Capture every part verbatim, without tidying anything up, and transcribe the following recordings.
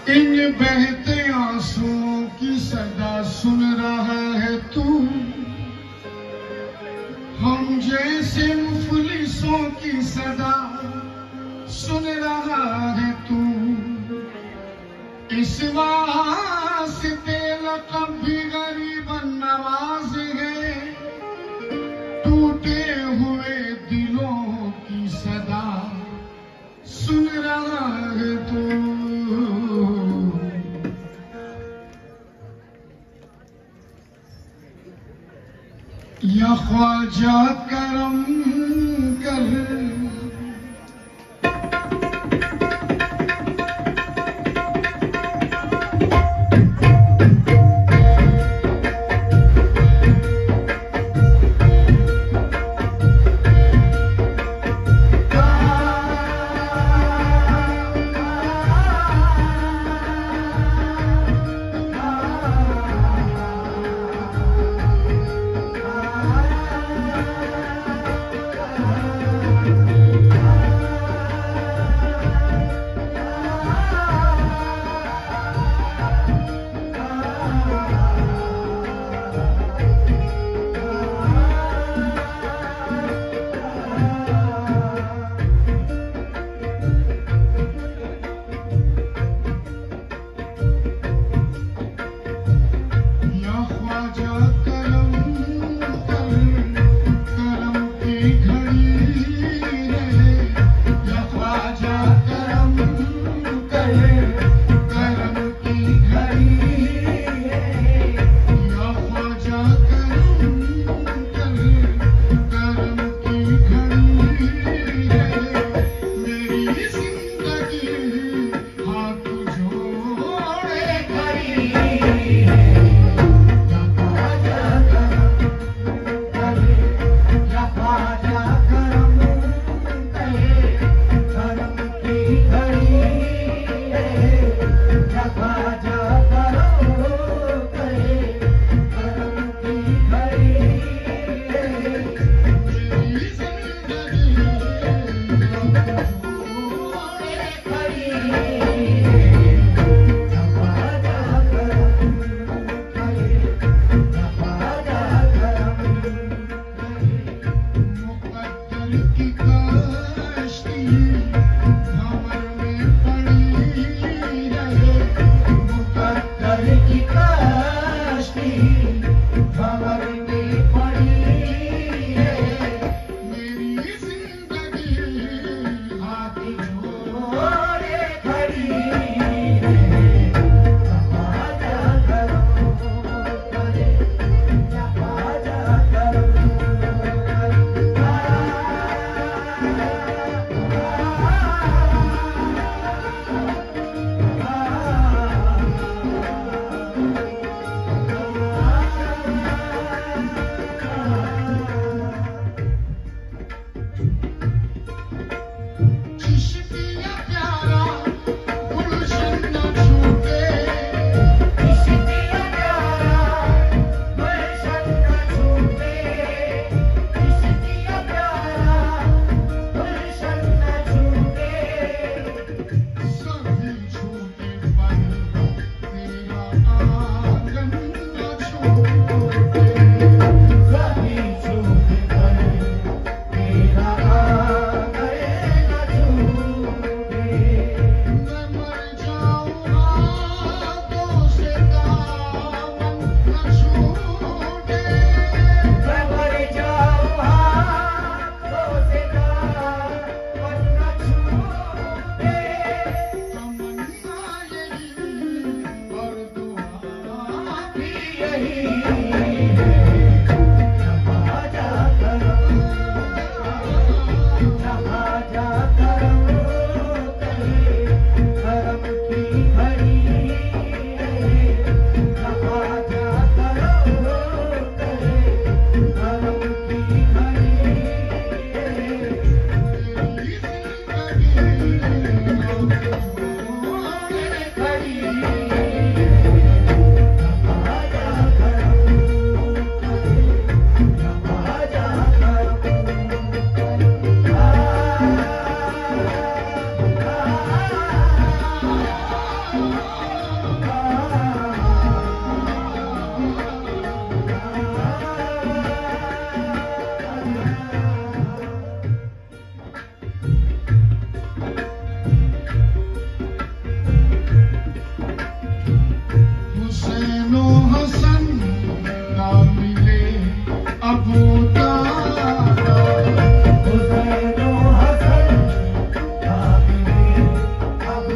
इन बहते आंसुओं की सदा सुन रहा है तू, हम जैसे मुफलिसों की सदा सुन रहा है तू। इस वास्ते लक़ब भी गरीब नवाज है, टूटे हुए दिलों की सदा सुन रहा है तू। या ख्वाजा करम कर,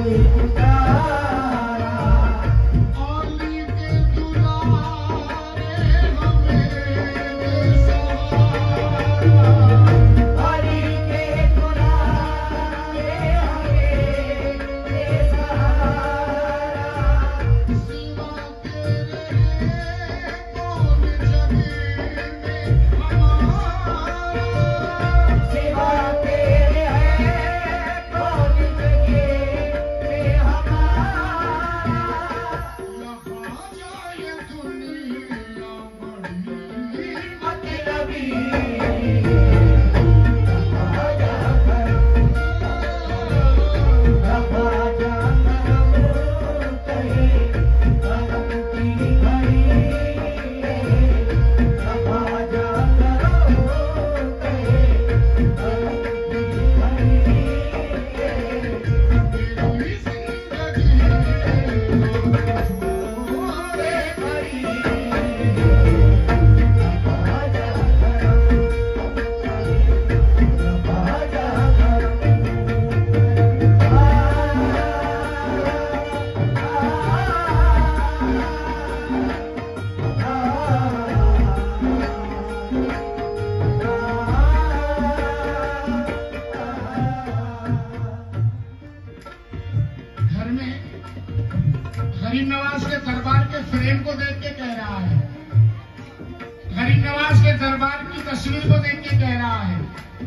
गरीब नवाज के दरबार के फ्रेम को देख के कह रहा है, गरीब नवाज के दरबार की तस्वीर को देख के कह रहा है,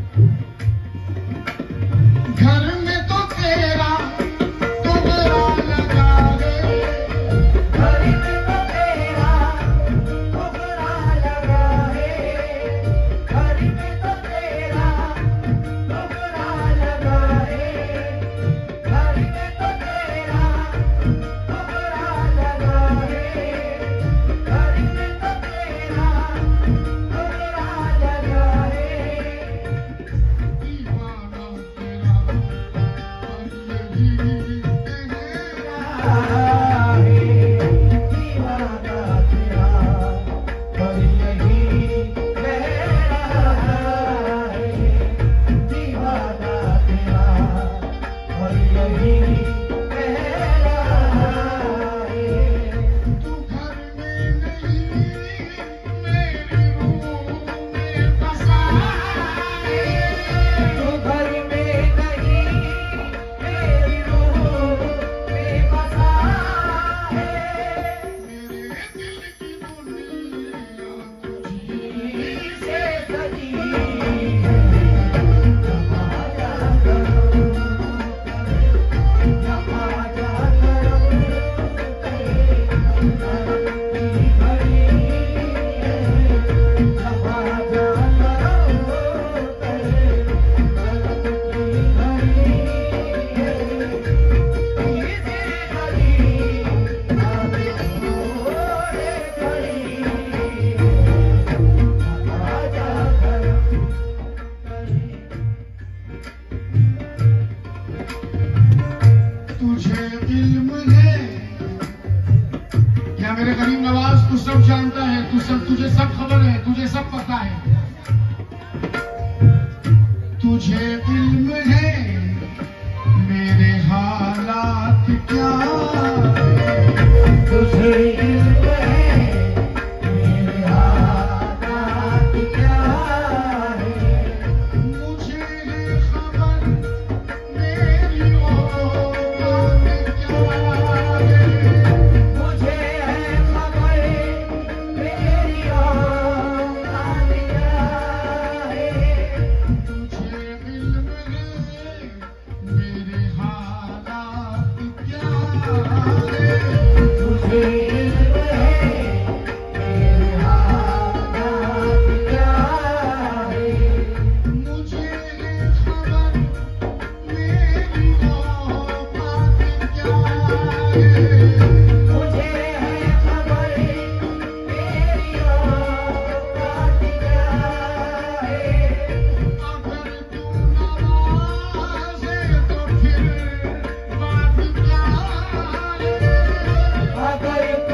घर में तो तेरा तोहरा लगा रे, घर में तो तेरा तोहरा लगा रे, घर में तो तेरा तोहरा लगा रे, घर में तो तेरा मेरे गरीब नवाज, तू सब जानता है, तू सब तुझे सब खबर है, तुझे सब पता है, तुझे इल्म है मेरे हालात क्या है, तुझे इल्म है मेरे हालात क्या है, मुझे है खबर मेरी औकात क्या है, अगर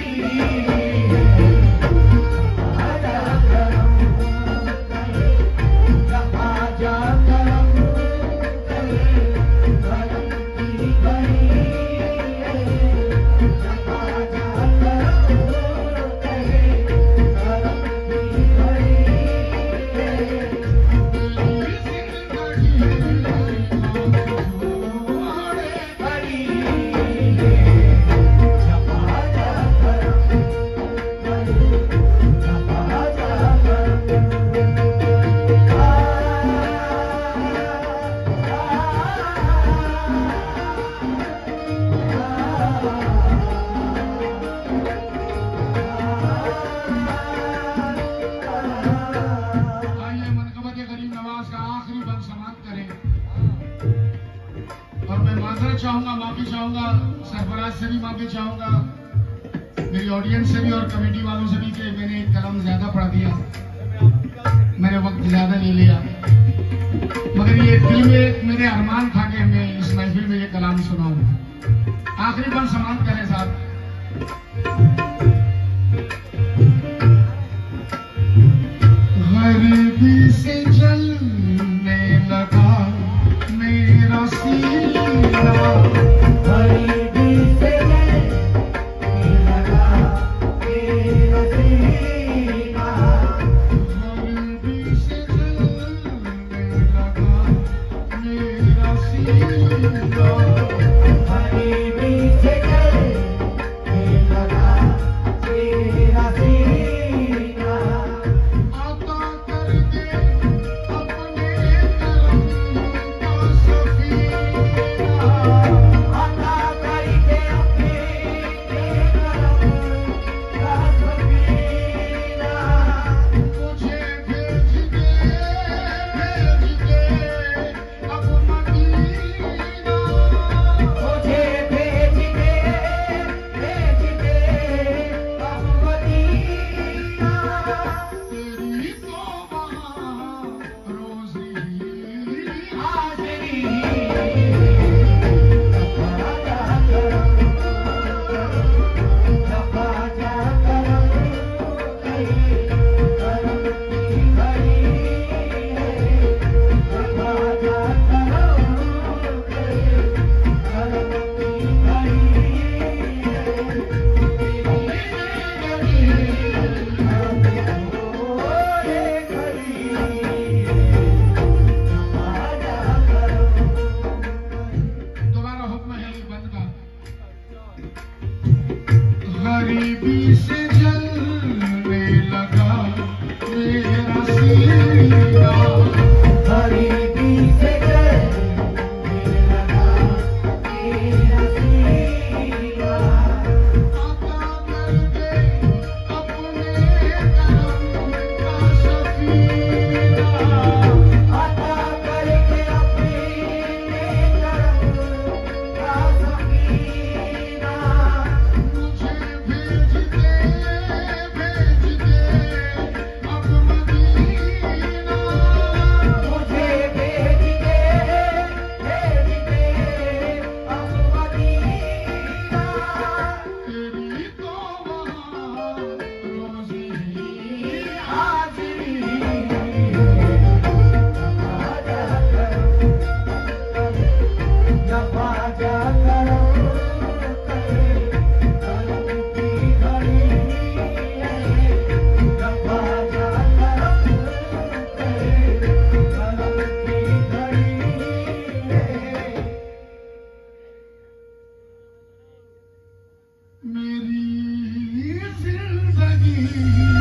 चाहूंगा, माफी चाहूंगा, सरफराज से भी माफी चाहूंगा, मेरी ऑडियंस से भी और कमेटी वालों से भी कि मैंने कलम ज्यादा पढ़ दिया, मैंने वक्त ज्यादा ले लिया, मगर ये दिल में मेरे अरमान था कि मैं इस महफिल में ये कलाम सुनाऊं। आखिरी बार समाप्त करें साहब। गरीबी से जलने लगा मेरा सीना, गरीबी से जलने लगा मेरा सीना, गरीबी से जलने लगा मेरा सीना, गरीबी से जलने लगा मेरा सीना, आता कर दे अपने करम का सफीना, आता करके अपने करम का सफीना, मुझे भेज दे भेज दे अब मदीना, मुझे भेज दे भेज दे अब मदीना, तेरी तौबा रोज़ी हाज़िरी, दफा जा करम कहीं करम की घड़ी है, दफा जा करम कहीं करम की घड़ी है, दोबारा हुक्म है ये बंद का। गरीबी से जलने लगा मेरा सीना, गरीबी से जलने लगा मेरा सीना, आता कर दे अपने करम का सफीना, आता करके अपने करम का सफीना, मुझे भेज दे भेज दे अब मदीना, मुझे भेज दे भेज दे अब मदीना, तेरी तौबा रोज़ी हाज़िरी, दफा जा करम कहीं करम की घड़ी है, दफा जा करम कहीं करम की घड़ी है, मेरी जिंदगी